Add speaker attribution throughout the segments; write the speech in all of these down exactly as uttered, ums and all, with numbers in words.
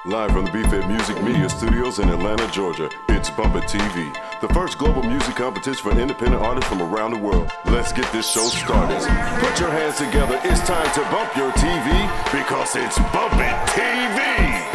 Speaker 1: Live from the B-Fit Music Media Studios in Atlanta, Georgia, it's Bump It T V, the first global music competition for independent artists from around the world. Let's get this show started. Put your hands together, it's time to bump your T V, because it's Bump It T V!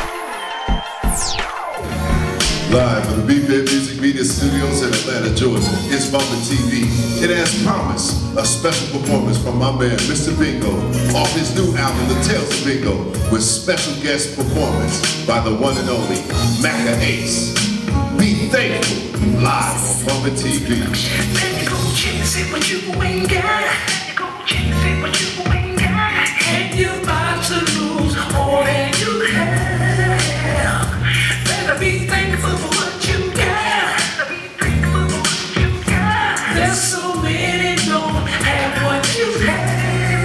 Speaker 1: Live from the B-Fit Music Media Studios in Atlanta, Georgia, it's Bump It T V. It has promised a special performance from my man, Mister Bingo, off his new album, The Tales of Bingo, with special guest performance by the one and only Kool Ace. Be thankful, live on Bump It T V.
Speaker 2: Let me go chase it what you ain't got. Let me go chase it what you ain't got. And you're about to lose more than you have. Better be thankful for what you got. Better be thankful for what you got. There's so many don't have what you have.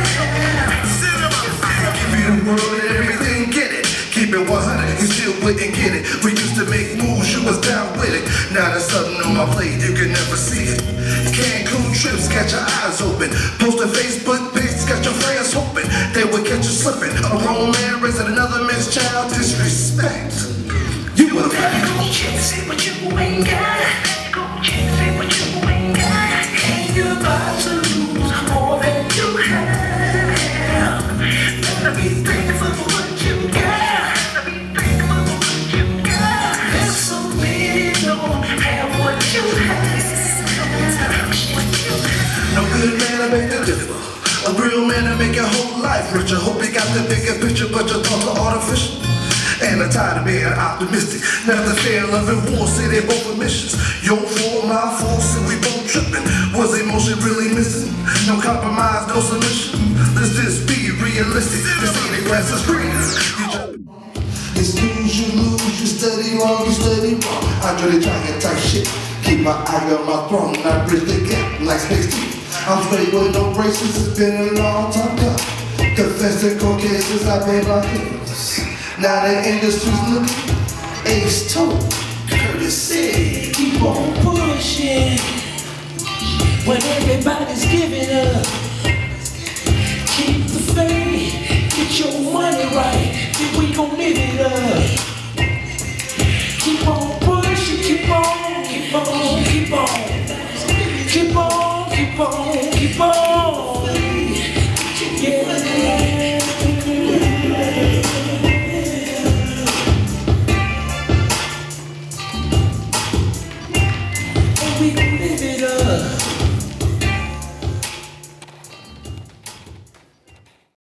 Speaker 3: Give me the world and everything, get it. Keep it one hundred, you still wouldn't get it. We used to make moves, you was down with it. Now there's something on my plate, you can never see it. Cancun trips, got your eyes open. Post a Facebook page, got your friends hoping they would catch you slipping. A grown man raising another man's child, disrespect. You would have
Speaker 2: go chase it what you ain't got. Go chase it what you ain't got. And you're about to lose more than you have. Better be thankful for what you got. Better be thankful for what you got. There's so many don't have what you have.
Speaker 3: no good man to make the difference. A real man to make your whole life richer. Hope you got the bigger picture, but your thoughts are artificial. And I'm tired of being optimistic. Now the fair, love, and war say they both were missions. Your fault, my fault, and we both tripping. Was emotion really missing? No compromise, no submission. Let's just be realistic. This ain't the grass is green. You snooze, you lose, you study wrong, you study wrong. I try to try and type shit. Keep my eye on my throne, and I bridge the gap like space team. I'm straight with no braces, it's been a long time coming. Confessing cold cases, I've been like this. Now the industry's looking, Ace told, Curtis said,
Speaker 2: keep on pushing when everybody's giving up.